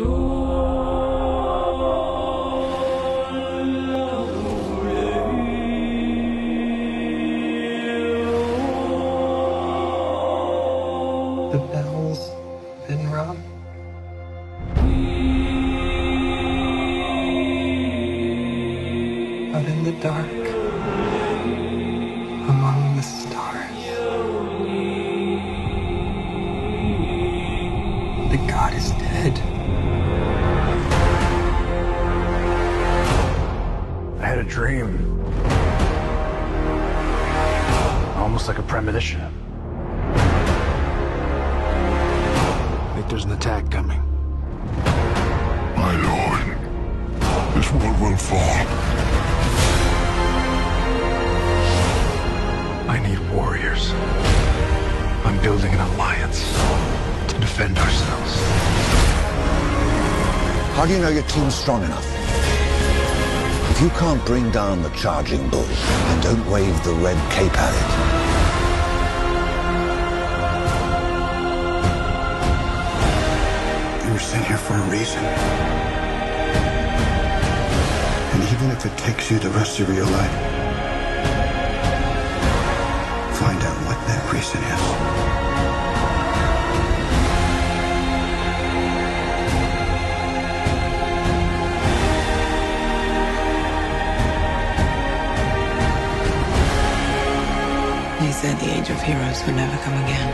The bell's been rung. Out in the dark, among the stars, the god is dead. I had a dream. Almost like a premonition. I think there's an attack coming. My lord, this world will fall. I need warriors. I'm building an alliance to defend ourselves. How do you know your team's strong enough? If you can't bring down the charging bull, then don't wave the red cape at it. You were sent here for a reason. And even if it takes you the rest of your life, find out what that reason is. He said the age of heroes would never come again.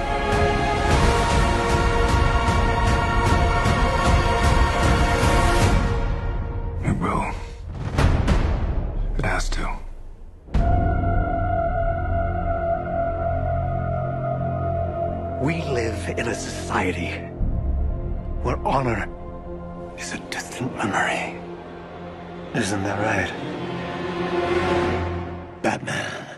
It will. It has to. We live in a society where honor is a distant memory. Isn't that right, Batman?